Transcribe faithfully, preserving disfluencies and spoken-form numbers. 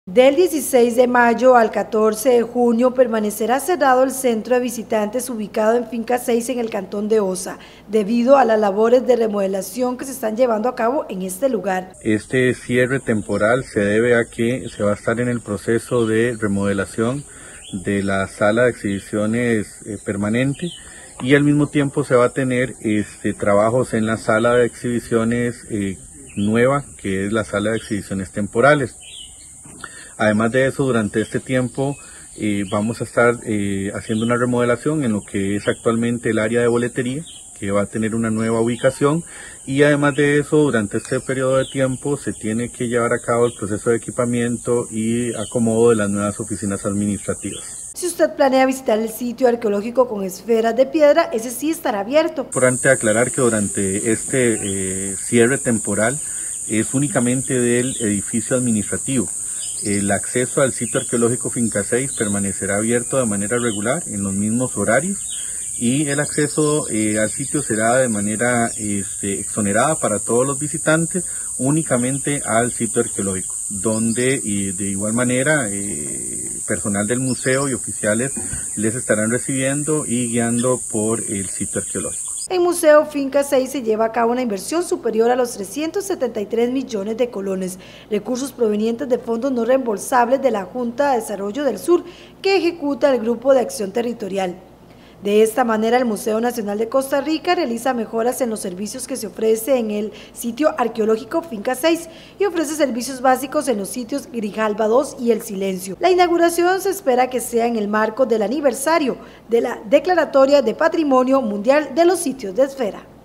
Del dieciséis de mayo al catorce de junio permanecerá cerrado el centro de visitantes ubicado en Finca seis en el cantón de Osa, debido a las labores de remodelación que se están llevando a cabo en este lugar. Este cierre temporal se debe a que se va a estar en el proceso de remodelación de la sala de exhibiciones eh, permanente y al mismo tiempo se va a tener este, trabajos en la sala de exhibiciones eh, nueva, que es la sala de exhibiciones temporales. Además de eso, durante este tiempo eh, vamos a estar eh, haciendo una remodelación en lo que es actualmente el área de boletería, que va a tener una nueva ubicación, y además de eso, durante este periodo de tiempo se tiene que llevar a cabo el proceso de equipamiento y acomodo de las nuevas oficinas administrativas. Si usted planea visitar el sitio arqueológico con esferas de piedra, ese sí estará abierto. Importante aclarar que durante este eh, cierre temporal es únicamente del edificio administrativo. El acceso al sitio arqueológico Finca seis permanecerá abierto de manera regular en los mismos horarios y el acceso eh, al sitio será de manera este, exonerada para todos los visitantes, únicamente al sitio arqueológico, donde y de igual manera eh, personal del museo y oficiales les estarán recibiendo y guiando por el sitio arqueológico. En Museo Finca seis se lleva a cabo una inversión superior a los trescientos setenta y tres millones de colones, recursos provenientes de fondos no reembolsables de la Junta de Desarrollo del Sur, que ejecuta el Grupo de Acción Territorial. De esta manera, el Museo Nacional de Costa Rica realiza mejoras en los servicios que se ofrece en el sitio arqueológico Finca seis y ofrece servicios básicos en los sitios Grijalba dos y El Silencio. La inauguración se espera que sea en el marco del aniversario de la Declaratoria de Patrimonio Mundial de los Sitios de Esfera.